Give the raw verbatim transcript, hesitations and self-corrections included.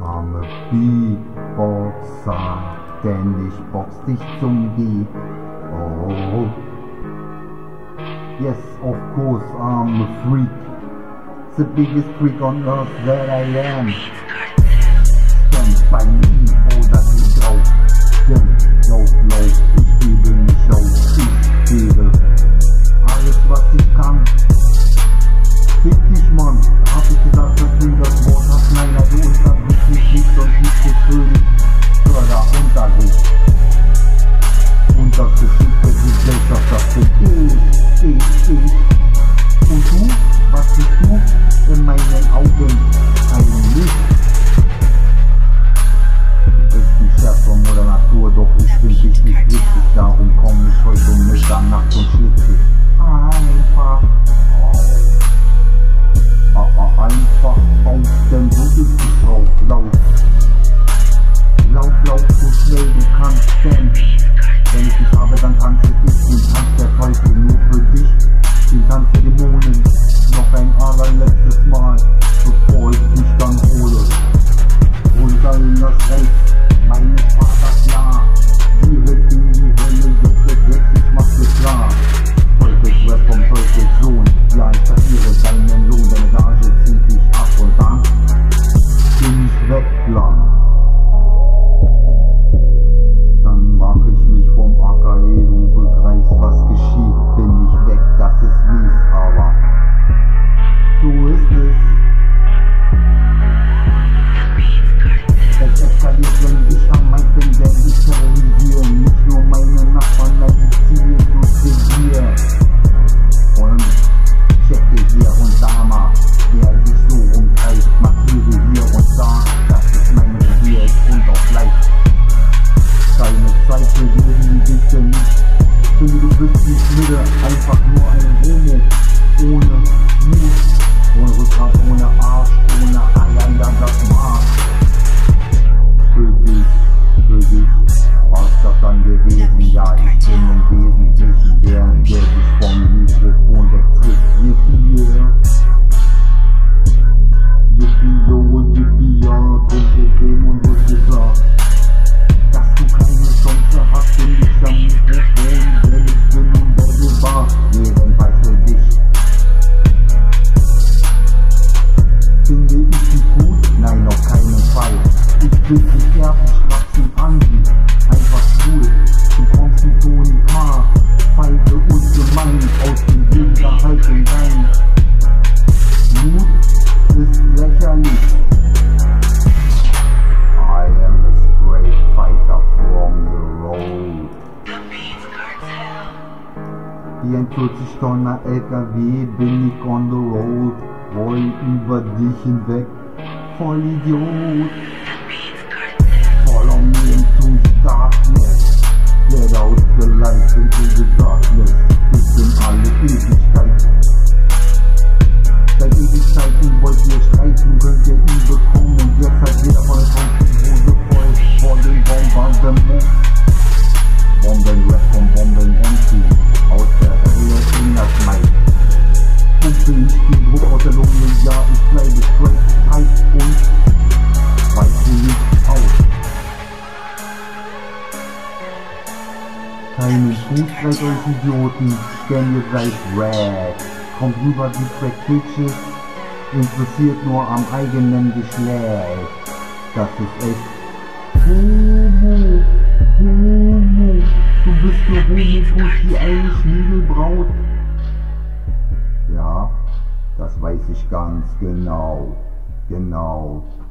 Arme Beatboxer, denn ich box dich zum Beat. Oh, yes, of course, I'm a freak. The biggest freak on earth that I am. Stand bei mir oder geh drauf. Denn lauf, lauf, ich gebe nicht auf. Ich gebe alles, was ich kann. Fick dich, Mann, hab ich gesagt, dass du das Wort hast. Nein, du unterbrichst mich nicht und nicht getötet. Förderunterricht. Und das Geschick der Gesellschaft, das bin ich, ich, ich. Und du, was bist du? In meinen Augen ein Licht. Du bist ein Scherz von Mutter Natur, doch ich bin dich nicht wichtig. Darum komm ich heute um Mitternacht und schlitz dich. Einfach Einfach auf, denn so ist es drauf. Lauf, lauf, lauf so schnell du kannst, denn wenn ich dich habe, dann tanze ich den Tanz der Teufel nur für dich, den Tanz der Dämonen. Noch ein allerletztes Mal, bevor ich dich dann hole. Runter in das Recht meines Vaters, ja. Direkt in die Hölle, jetzt jetzt, ich mach dir klar. Teufelsrap vom Teufelssohn, ja ich kassiere deinen Lohn, deine Gage zieht dich ab und dann bin ich weg, lang. Dann mach ich mich vom Acker, ehe du begreifst, was geschieht, bin ich weg, das ist mies, aber so ist es. Es eskaliert, wenn ich am Mic bin, denn ich terrorisiere nicht nur meine Nachbarn, nein, ich ziehe durchs Revier. Und checke hier und da mal, wer sich so rumtreibt, markiere hier und da, das ist mein Revier und auch leicht. Keine Zeit für die Dicke nicht, finde du bist nicht müde, einfach nur ein Homo, ohne Mut, ohne Rückgrat, ohne Arsch, ohne Eier, ja das Marsch. Für dich, für dich, was das dann gewesen, ja ich bin im Wesentlichen der, der dich vom Mikrofon wegtritt. Yippie, yeah. Yippie, yo und yippie, ja, kommt der Game und wird dir klar, dass du keine Chance hast, bin ich am Mikrofon, wer ich bin und wer du warst, jedenfalls für dich. Finde ich dich gut? Nein, auf keinen Fall. Ich bin nicht erblich, Schratzen an, einfach schwul, du kommst mit Toni K, feige und gemein, aus dem Hinterhalt in dein Mut ist lächerlich. I am a straight fighter from the road. Wie ein vierzig Tonner L K W bin ich on the road, roll über dich hinweg, voll Idiot. Follow me into the darkness, get out the light into the darkness, bis in alle Ewigkeit. Seit Ewigkeiten wollt ihr streiten, könnt ihr ihn bekommen und jetzt hat jeder von euch die Hose voll vor den Bombardement. Bomben-Rap vom Bomben-M C, aus der Hölle in das Mic. Pumpe ich den Druck aus der Lunge, ja ich bleibe straight, tight und weiche nicht aus. Keine Fußbreit euch Idioten, denn ihr seid rap. Kommt rüber die Crack Bitches, interessiert nur am eigenen Geschlecht. Das ist echt Homo, Homo. Du bist nur Homo-Pussy, eine Schniedelbraut. Ja, das weiß ich ganz genau, genau.